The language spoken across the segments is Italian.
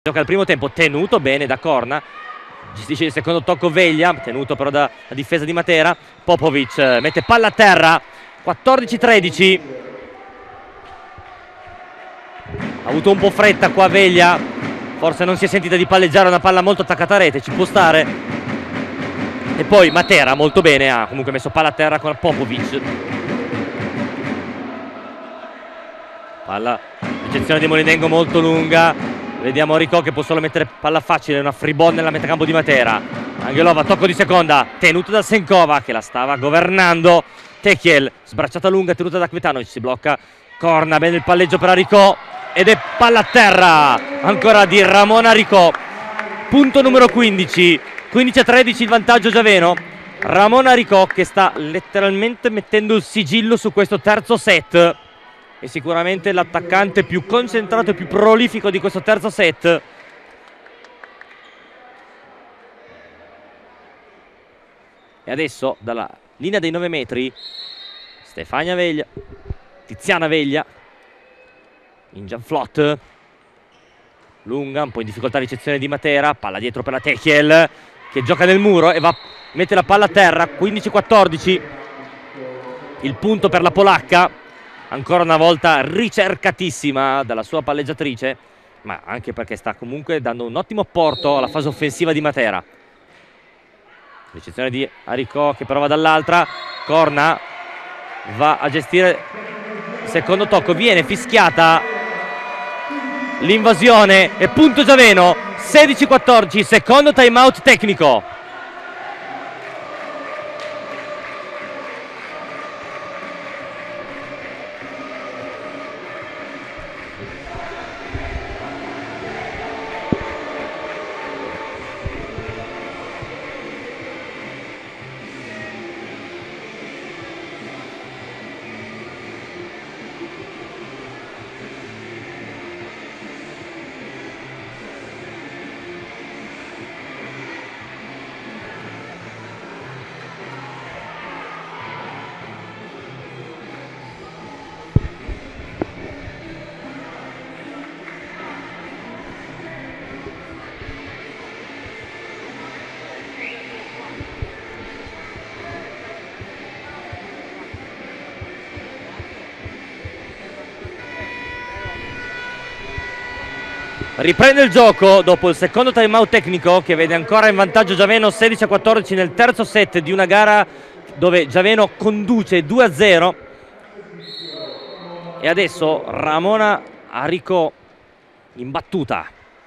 Gioca il primo tempo tenuto bene da Corna, gestisce il secondo tocco Veglia, tenuto però da difesa di Matera. Popovic mette palla a terra, 14-13. Ha avuto un po' fretta qua Veglia, forse non si è sentita di palleggiare una palla molto attaccata a rete, ci può stare. E poi Matera molto bene, ha comunque messo palla a terra con Popovic. Palla, ricezione di Molinengo molto lunga. Vediamo Rico che può solo mettere palla facile, una free ball nella metacampo di Matera. Angelova, tocco di seconda, tenuto da Senkova che la stava governando. Tekiel, sbracciata lunga, tenuta da Kvetanovic, si blocca Corna, bene il palleggio per Rico ed è palla a terra, ancora di Ramona Rico. Punto numero 15, 15-13 il vantaggio giaveno. Ramona Rico che sta letteralmente mettendo il sigillo su questo terzo set. È sicuramente l'attaccante più concentrato e più prolifico di questo terzo set. E adesso dalla linea dei 9 metri Stefania Veglia, Tiziana Veglia, Injan Flott, lunga, un po' in difficoltà ricezione di Matera, palla dietro per la Tekiel che gioca nel muro e mette la palla a terra. 15-14 il punto per la polacca. Ancora una volta ricercatissima dalla sua palleggiatrice, ma anche perché sta comunque dando un ottimo apporto alla fase offensiva di Matera. Ricezione di Aricò che prova dall'altra. Corna va a gestire il secondo tocco, viene fischiata l'invasione e punto giaveno. 16-14, secondo time out tecnico. Riprende il gioco dopo il secondo timeout tecnico che vede ancora in vantaggio Giaveno 16-14 nel terzo set di una gara dove Giaveno conduce 2-0. E adesso Ramona Aricò in battuta.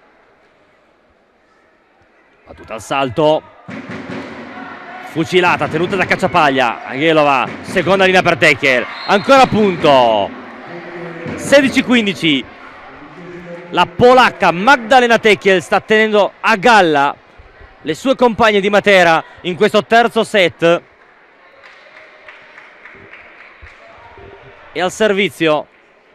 Battuta al salto. Fucilata, tenuta da Cacciapaglia. Angelova, seconda linea per Tekiel. Ancora punto. 16-15. La polacca Magdalena Tekiel sta tenendo a galla le sue compagne di Matera in questo terzo set. E al servizio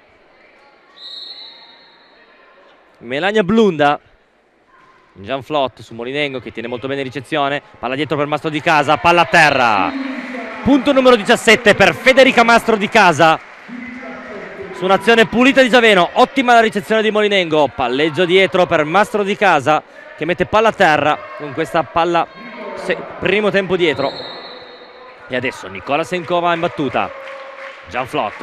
Melania Blunda. Gian Flott su Molinengo che tiene molto bene ricezione. Palla dietro per Mastro di Casa, palla a terra. Punto numero 17 per Federica Mastro di Casa. Su un'azione pulita di Giaveno, ottima la ricezione di Molinengo, palleggio dietro per Mastro di Casa che mette palla a terra con questa palla primo tempo dietro. E adesso Nicola Senkova in battuta. Gian Flott,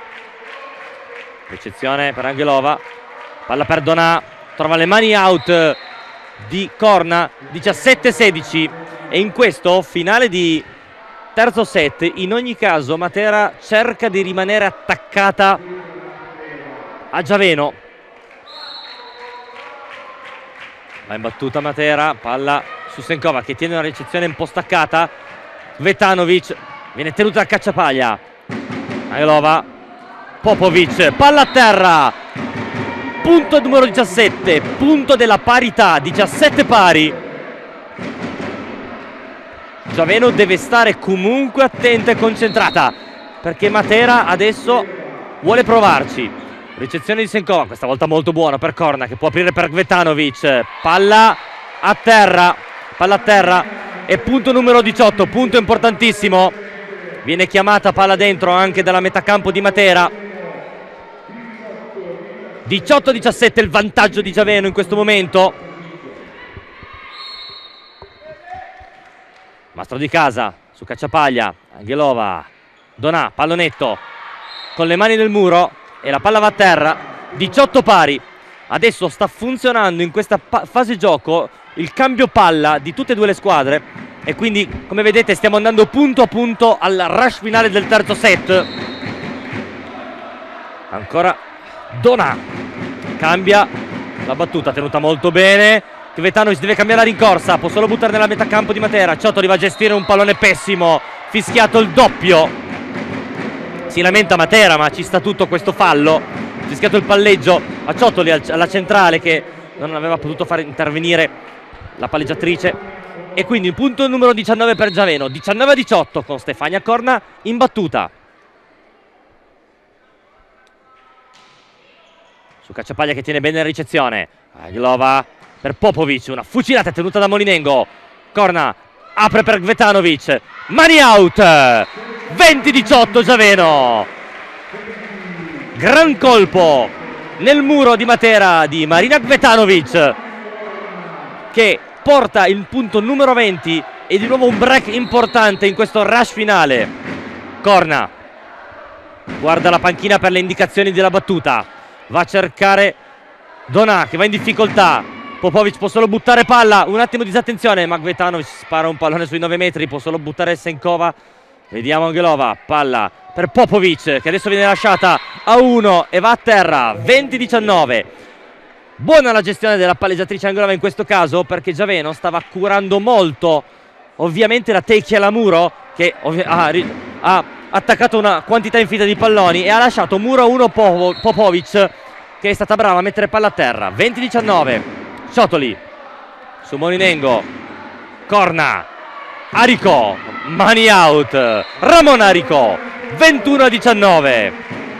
ricezione per Angelova, palla per Donà, trova le mani out di Corna. 17-16 e in questo finale di terzo set in ogni caso Matera cerca di rimanere attaccata a Giaveno. Va in battuta Matera, palla su Senkova che tiene una ricezione un po' staccata. Kvetanovic viene tenuta a Cacciapaglia. Angelova, Popovic, palla a terra. Punto numero 17, punto della parità, 17 pari. Giaveno deve stare comunque attenta e concentrata perché Matera adesso vuole provarci. Ricezione di Senkova, questa volta molto buona per Corna che può aprire per Kvetanovic. Palla a terra e punto numero 18, punto importantissimo. Viene chiamata palla dentro anche dalla metacampo di Matera. 18-17 il vantaggio di Giaveno in questo momento. Mastro di casa su cacciapaglia, Angelova, Donà, pallonetto con le mani nel muro e la palla va a terra. 18 pari. Adesso sta funzionando in questa fase gioco il cambio palla di tutte e due le squadre e quindi, come vedete, stiamo andando punto a punto al rush finale del terzo set. Ancora Donà, cambia la battuta, tenuta molto bene. Gvetanovic deve cambiare la rincorsa, può solo buttare nella metà campo di Matera. Ciotoli va a gestire un pallone pessimo, fischiato il doppio. Si lamenta Matera, ma ci sta tutto questo fallo. Fischiato il palleggio a Ciotoli alla centrale, che non aveva potuto fare intervenire la palleggiatrice. E quindi il punto numero 19 per Giaveno. 19-18 con Stefania Corna in battuta. Su cacciapaglia che tiene bene la ricezione. Aglova per Popovic, una fucilata tenuta da Molinengo. Corna apre per Gvetanovic, mani out. 20-18 Giaveno. Gran colpo nel muro di Matera di Marina Gvetanovic, che porta il punto numero 20 e di nuovo un break importante in questo rush finale. Corna guarda la panchina per le indicazioni della battuta, va a cercare Donà che va in difficoltà. Popovic può solo buttare palla, un attimo di disattenzione, ma Gvetanovic spara un pallone sui 9 metri, può solo buttare Senkova. Vediamo Angelova, palla per Popovic che adesso viene lasciata a 1 e va a terra. 20-19. Buona la gestione della palleggiatrice Angelova in questo caso, perché Giaveno stava curando molto ovviamente la Tecchia Lamuro, che ha attaccato una quantità infinita di palloni e ha lasciato muro a 1 Popovic, che è stata brava a mettere palla a terra. 20-19. Ciotoli su Molinengo, Corna, Arico, mani out. Ramon Arico. 21-19.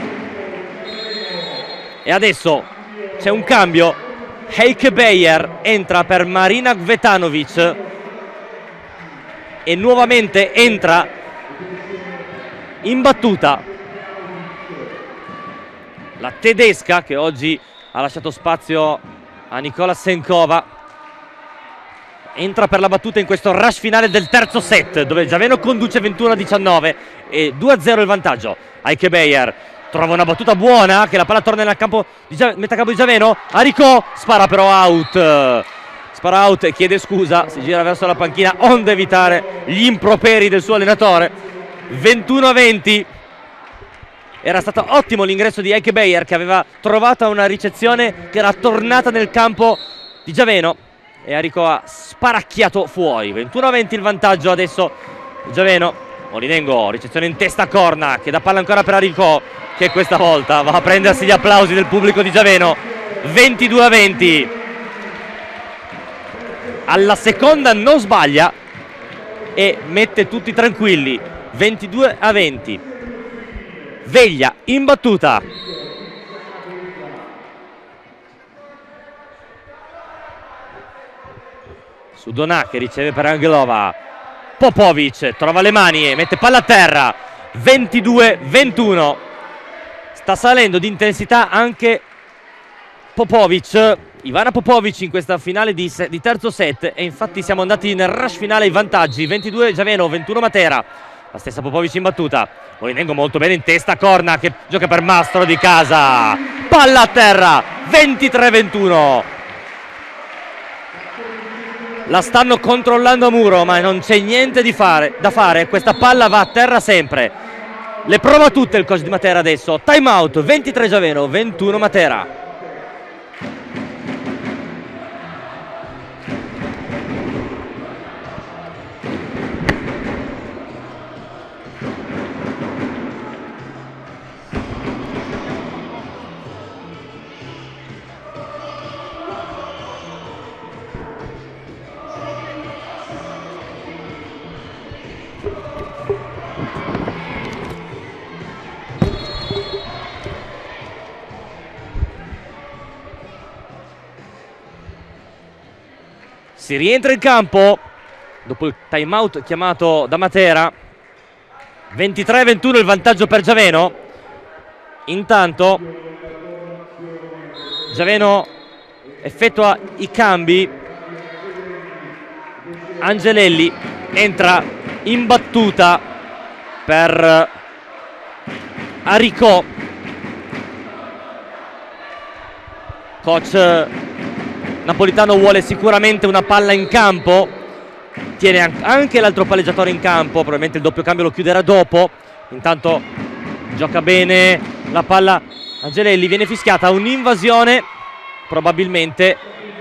E adesso c'è un cambio. Heike Beyer entra per Marina Gvetanovic e nuovamente entra in battuta la tedesca, che oggi ha lasciato spazio a Nicola Senkova. Entra per la battuta in questo rush finale del terzo set, dove Giaveno conduce 21-19 e 2-0 il vantaggio. Heike Beyer trova una battuta buona, che la palla torna nel campo metà campo di Giaveno. Arico spara però out. Spara out e chiede scusa, si gira verso la panchina onde evitare gli improperi del suo allenatore. 21-20. Era stato ottimo l'ingresso di Heike Beyer, che aveva trovato una ricezione che era tornata nel campo di Giaveno, e Arico ha sparacchiato fuori. 21-20 il vantaggio adesso Giaveno. Molinengo, ricezione in testa a Corna, che dà palla ancora per Arico, che questa volta va a prendersi gli applausi del pubblico di Giaveno. 22-20. Alla seconda non sbaglia e mette tutti tranquilli. 22-20. Veglia in battuta. Su Donà che riceve per Angelova. Popovic trova le mani e mette palla a terra. 22-21. Sta salendo di intensità anche Popovic, Ivana Popovic, in questa finale di terzo set, e infatti siamo andati nel rush finale ai vantaggi. 22 Giaveno, 21 Matera. La stessa Popovic in battuta. Molinengo molto bene in testa, Corna che gioca per Mastro di casa. Palla a terra. 23-21. La stanno controllando a muro, ma non c'è niente da fare. Questa palla va a terra sempre. Le prova tutte il coach di Matera adesso. Time out. 23 Giaveno, 21 Matera. Si rientra in campo dopo il time out chiamato da Matera. 23-21 il vantaggio per Giaveno. Intanto Giaveno effettua i cambi. Angelelli entra in battuta per Aricò. Coach napolitano vuole sicuramente una palla in campo, tiene anche l'altro palleggiatore in campo, probabilmente il doppio cambio lo chiuderà dopo. Intanto gioca bene la palla Angelelli, viene fischiata un'invasione probabilmente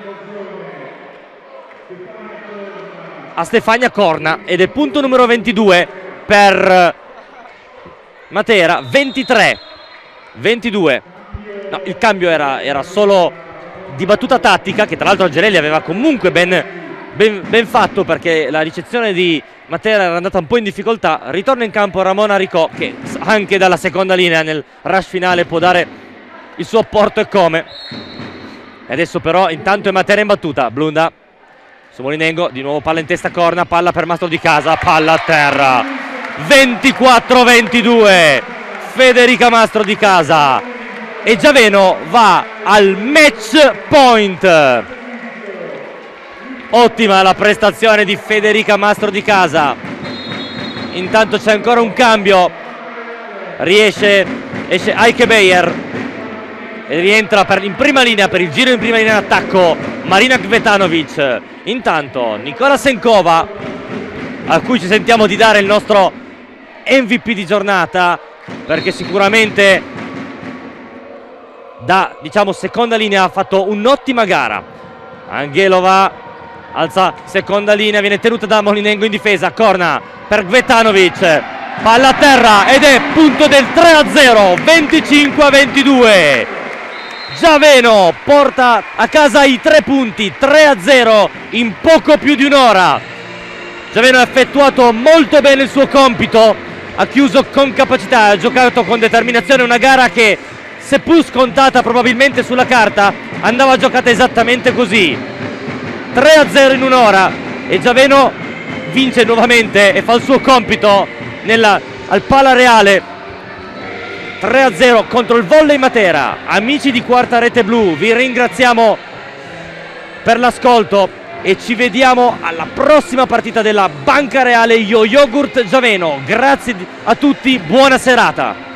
a Stefania Corna ed è punto numero 22 per Matera. 23-22. No, il cambio era solo di battuta tattica, che tra l'altro Angelelli aveva comunque ben fatto, perché la ricezione di Matera era andata un po' in difficoltà. Ritorna in campo Ramona Aricò, che anche dalla seconda linea nel rush finale può dare il suo apporto, e come. E adesso però intanto è Matera in battuta. Blunda su Molinengo, di nuovo palla in testa Corna, palla per Mastro di Casa, palla a terra. 24-22 Federica Mastro di Casa, e Giaveno va al match point. Ottima la prestazione di Federica Mastro di Casa. Intanto c'è ancora un cambio, esce Eike Beyer e rientra in prima linea, per il giro in prima linea in attacco, Marina Kvetanovic. Intanto Nicola Senkova, a cui ci sentiamo di dare il nostro MVP di giornata, perché sicuramente da, diciamo, seconda linea ha fatto un'ottima gara. Anghelova alza seconda linea, viene tenuta da Molinengo in difesa. Corna per Kvetanovic, palla a terra ed è punto del 3-0, 25-22. Giaveno porta a casa i 3 punti, 3-0 in poco più di un'ora. Giaveno ha effettuato molto bene il suo compito, ha chiuso con capacità, ha giocato con determinazione una gara che, seppur scontata probabilmente sulla carta, andava giocata esattamente così. 3-0 in un'ora, e Giaveno vince nuovamente e fa il suo compito al Pala Reale. 3-0 contro il Volley Matera. Amici di Quarta Rete Blu, vi ringraziamo per l'ascolto e ci vediamo alla prossima partita della Banca Reale Yogurt Giaveno. Grazie a tutti, buona serata.